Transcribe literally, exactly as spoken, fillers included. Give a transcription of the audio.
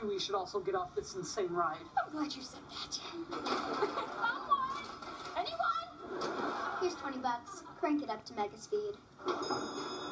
maybe we should also get off this insane ride. I'm glad you said that. Someone! Anyone? Here's twenty bucks. Crank it up to mega speed.